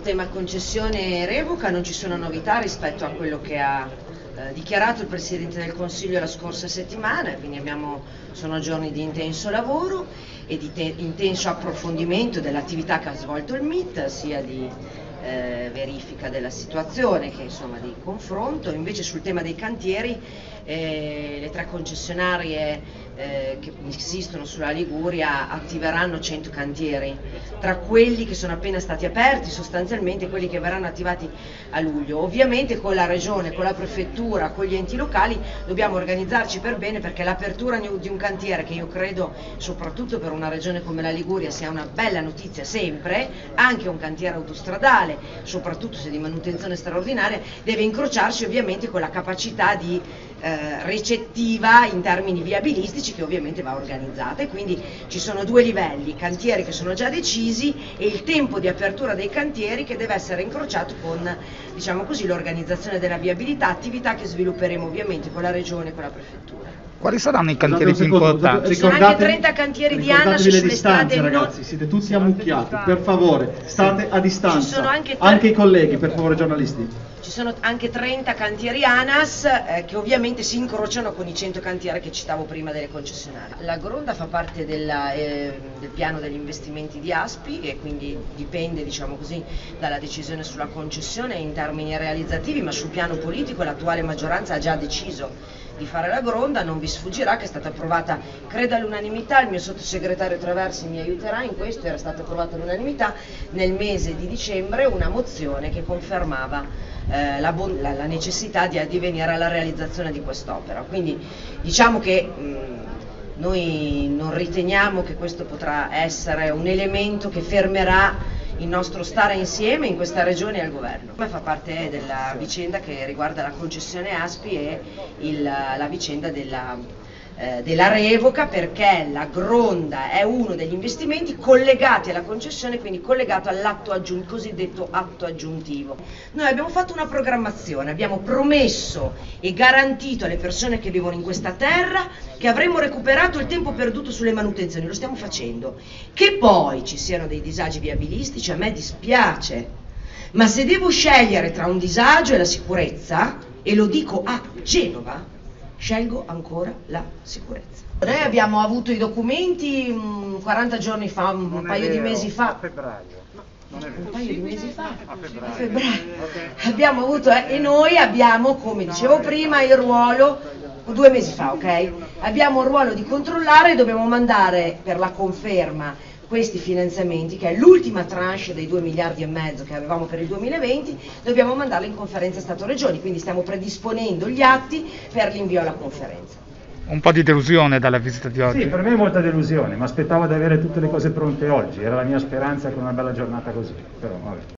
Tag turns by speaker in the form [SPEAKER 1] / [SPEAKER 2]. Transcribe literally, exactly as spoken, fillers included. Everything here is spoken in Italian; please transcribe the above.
[SPEAKER 1] Tema concessione e revoca non ci sono novità rispetto a quello che ha eh, dichiarato il Presidente del Consiglio la scorsa settimana, quindi abbiamo, sono giorni di intenso lavoro e di te, intenso approfondimento dell'attività che ha svolto il M I T, sia di eh, verifica della situazione che insomma di confronto. Invece sul tema dei cantieri eh, le tre concessionarie Eh, che insistono sulla Liguria attiveranno cento cantieri, tra quelli che sono appena stati aperti sostanzialmente quelli che verranno attivati a luglio. Ovviamente con la Regione, con la Prefettura, con gli enti locali dobbiamo organizzarci per bene, perché l'apertura di un cantiere, che io credo soprattutto per una regione come la Liguria sia una bella notizia sempre, anche un cantiere autostradale, soprattutto se di manutenzione straordinaria, deve incrociarsi ovviamente con la capacità di eh, recettiva in termini viabilistici, che ovviamente va organizzata, e quindi ci sono due livelli: cantieri che sono già decisi e il tempo di apertura dei cantieri che deve essere incrociato con, diciamo così, l'organizzazione della viabilità, attività che svilupperemo ovviamente con la Regione e con la Prefettura.
[SPEAKER 2] Quali saranno i cantieri più importanti?
[SPEAKER 1] Ci sono anche trenta cantieri di ANAS sulle strade,
[SPEAKER 3] ragazzi, non... siete tutti ammucchiati, per favore, state a distanza.
[SPEAKER 1] Ci sono anche,
[SPEAKER 3] anche i colleghi, per favore, giornalisti.
[SPEAKER 1] Ci sono anche trenta cantieri ANAS eh, che ovviamente si incrociano con i cento cantieri che citavo prima delle concessionarie. La Gronda fa parte della, eh, del piano degli investimenti di ASPI e quindi dipende, diciamo così, dalla decisione sulla concessione in termini realizzativi, ma sul piano politico l'attuale maggioranza ha già deciso di fare la Gronda. Non vi sfuggirà che è stata approvata, credo all'unanimità, il mio sottosegretario Traversi mi aiuterà in questo, era stata approvata all'unanimità nel mese di dicembre una mozione che confermava eh, la, la, la necessità di addivenire alla realizzazione di quest'opera. Quindi diciamo che mh, noi non riteniamo che questo potrà essere un elemento che fermerà il nostro stare insieme in questa regione e al governo. Fa parte della vicenda che riguarda la concessione ASPI e il, la vicenda della, eh, della revoca, perché la Gronda è uno degli investimenti collegati alla concessione, quindi collegato all'atto aggiuntivo, cosiddetto atto aggiuntivo. Noi abbiamo fatto una programmazione, abbiamo promesso e garantito alle persone che vivono in questa terra che avremmo recuperato il tempo perduto sulle manutenzioni, lo stiamo facendo. Che poi ci siano dei disagi viabilistici a me dispiace, ma se devo scegliere tra un disagio e la sicurezza, e lo dico a Genova, scelgo ancora la sicurezza. Noi abbiamo avuto i documenti mh, quaranta giorni fa, un, un paio di mesi fa.
[SPEAKER 2] A febbraio.
[SPEAKER 1] Un paio di mesi fa,
[SPEAKER 2] a febbraio,
[SPEAKER 1] a febbraio. Okay. Abbiamo avuto, eh, e noi abbiamo, come dicevo prima, il ruolo, due mesi fa, ok? Abbiamo il ruolo di controllare e dobbiamo mandare per la conferma questi finanziamenti, che è l'ultima tranche dei due miliardi e mezzo che avevamo per il duemilaventi, dobbiamo mandarli in conferenza Stato-Regioni, quindi stiamo predisponendo gli atti per l'invio alla conferenza.
[SPEAKER 2] Un po' di delusione dalla visita di oggi?
[SPEAKER 4] Sì, per me è molta delusione, ma aspettavo di avere tutte le cose pronte oggi, era la mia speranza con una bella giornata così, però vabbè.